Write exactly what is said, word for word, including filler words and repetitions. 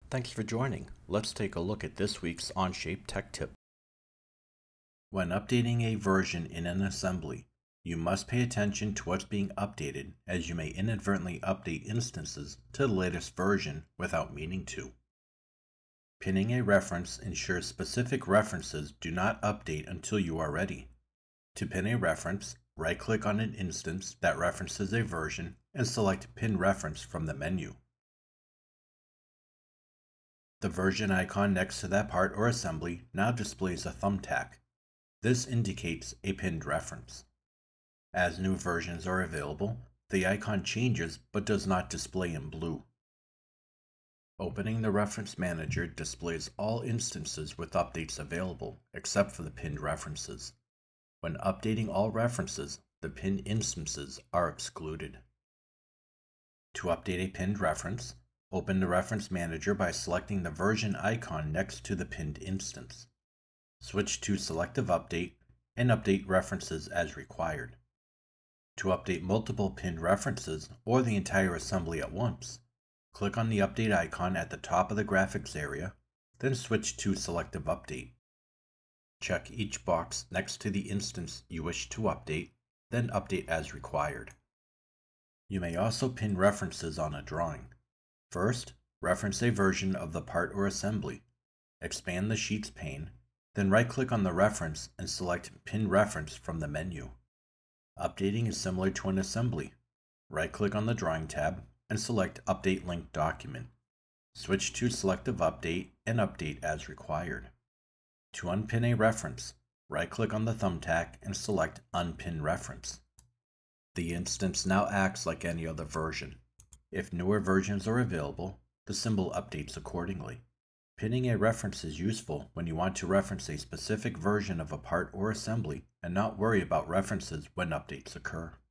Thanks for joining. Let's take a look at this week's Onshape tech tip. When updating a version in an assembly, you must pay attention to what's being updated, as you may inadvertently update instances to the latest version without meaning to. Pinning a reference ensures specific references do not update until you are ready. To pin a reference, right-click on an instance that references a version and select Pin Reference from the menu. The version icon next to that part or assembly now displays a thumbtack. This indicates a pinned reference. As new versions are available, the icon changes but does not display in blue. Opening the Reference Manager displays all instances with updates available, except for the pinned references. When updating all references, the pinned instances are excluded. To update a pinned reference, open the Reference Manager by selecting the version icon next to the pinned instance. Switch to Selective Update and update references as required. To update multiple pinned references or the entire assembly at once, click on the Update icon at the top of the graphics area, then switch to Selective Update. Check each box next to the instance you wish to update, then update as required. You may also pin references on a drawing. First, reference a version of the part or assembly. Expand the Sheets pane, then right-click on the reference and select Pin Reference from the menu. Updating is similar to an assembly. Right-click on the Drawing tab and select Update Link Document. Switch to Selective Update and update as required. To unpin a reference, right-click on the thumbtack and select Unpin Reference. The instance now acts like any other version. If newer versions are available, the symbol updates accordingly. Pinning a reference is useful when you want to reference a specific version of a part or assembly and not worry about references when updates occur.